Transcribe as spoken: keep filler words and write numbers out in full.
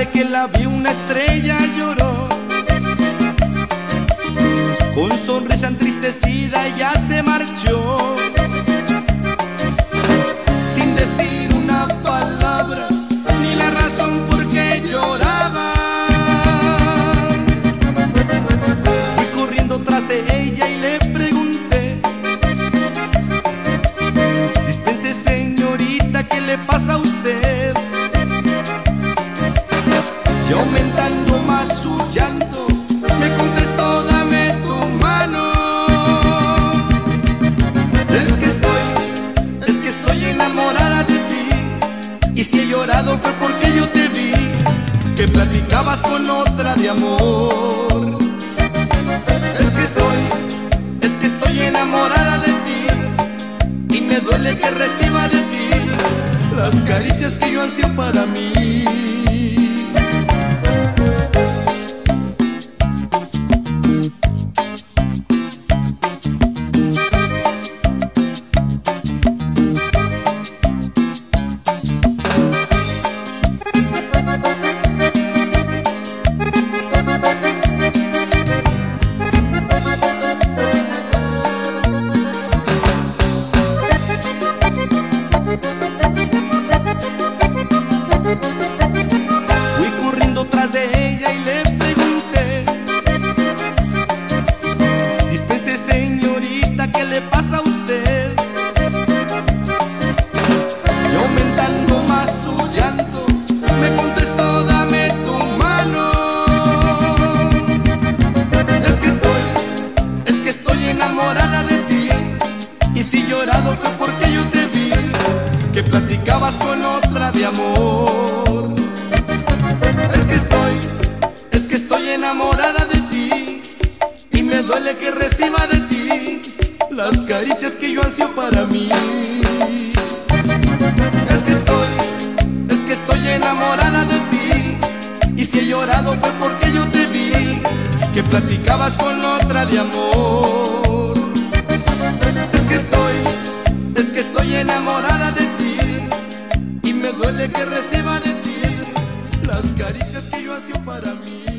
tarde que la vi una estrella lloró. Con sonrisa entristecida ella se marchó, sin decir una palabra ni la razón por qué lloraba. Fui corriendo tras de ella y le pregunté: dispense señorita, ¿qué le pasa a usted? Y aumentando más su llanto me contestó: dame tu mano. Es que estoy, es que estoy enamorada de ti, y si he llorado fue porque yo te vi que platicabas con otra de amor. Es que estoy, es que estoy enamorada de ti, y me duele que reciba de ti las caricias que yo ansío para mí. Fui corriendo tras de ella y le pregunté: dispense señorita, ¿qué le pasa a usted? Y aumentando más su llanto me contestó: dame tu mano. Es que estoy, es que estoy enamorada de ti, y si llorado fue porque yo te vi que platicabas con otra de amor. Es que estoy, es que estoy enamorada de ti, y me duele que reciba de ti las caricias que yo ansío para mí. Es que estoy, es que estoy enamorada de ti, y si he llorado fue porque yo te vi que platicabas con otra de amor. Es que estoy, es que estoy enamorada de ti, y me duele que reciba de ti las caricias que yo ansío para mí.